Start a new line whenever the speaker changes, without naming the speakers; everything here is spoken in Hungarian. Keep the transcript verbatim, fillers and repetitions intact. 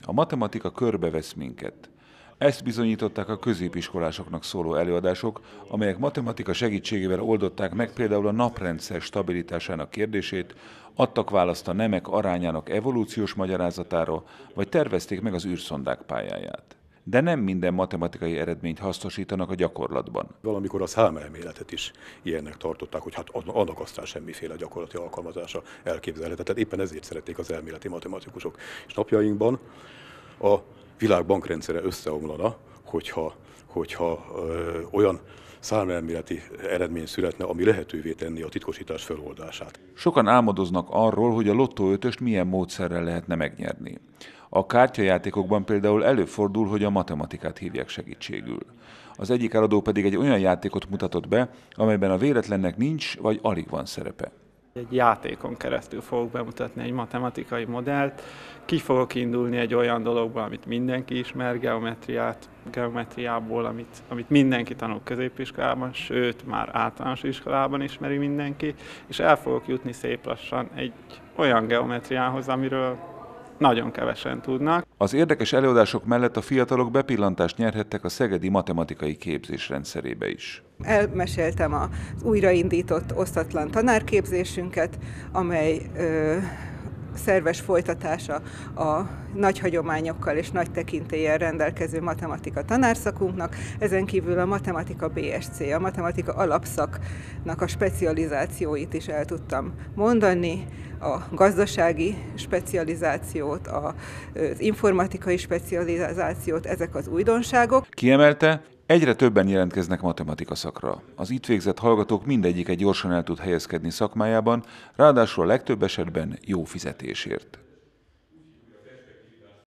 A matematika körbevesz minket. Ezt bizonyították a középiskolásoknak szóló előadások, amelyek matematika segítségével oldották meg például a naprendszer stabilitásának kérdését, adtak választ a nemek arányának evolúciós magyarázatára, vagy tervezték meg az űrszondák pályáját. De nem minden matematikai eredményt hasznosítanak a gyakorlatban.
Valamikor a számelméletet is ilyennek tartották, hogy hát annak aztán semmiféle gyakorlati alkalmazása elképzelhetetlen. Tehát éppen ezért szerették az elméleti matematikusok. És napjainkban a világ bankrendszere összeomlana, hogyha, hogyha ö, olyan számelméleti eredmény születne, ami lehetővé tenni a titkosítás feloldását.
Sokan álmodoznak arról, hogy a lottó ötöst milyen módszerrel lehetne megnyerni. A kártyajátékokban például előfordul, hogy a matematikát hívják segítségül. Az egyik eladó pedig egy olyan játékot mutatott be, amelyben a véletlennek nincs vagy alig van szerepe.
Egy játékon keresztül fogok bemutatni egy matematikai modellt, ki fogok indulni egy olyan dologból, amit mindenki ismer, geometriát, geometriából, amit, amit mindenki tanul középiskolában, sőt, már általános iskolában ismeri mindenki, és el fogok jutni szép lassan egy olyan geometriához, amiről nagyon kevesen tudnak.
Az érdekes előadások mellett a fiatalok bepillantást nyerhettek a szegedi matematikai képzés rendszerébe is.
Elmeséltem az újraindított osztatlan tanárképzésünket, amely ö, szerves folytatása a nagy hagyományokkal és nagy tekintéllyel rendelkező matematika tanárszakunknak, ezen kívül a matematika bé es cé, a matematika alapszaknak a specializációit is el tudtam mondani, a gazdasági specializációt, az informatikai specializációt, ezek az újdonságok.
Kiemelte, egyre többen jelentkeznek matematika szakra. Az itt végzett hallgatók mindegyike gyorsan el tud helyezkedni szakmájában, ráadásul a legtöbb esetben jó fizetésért.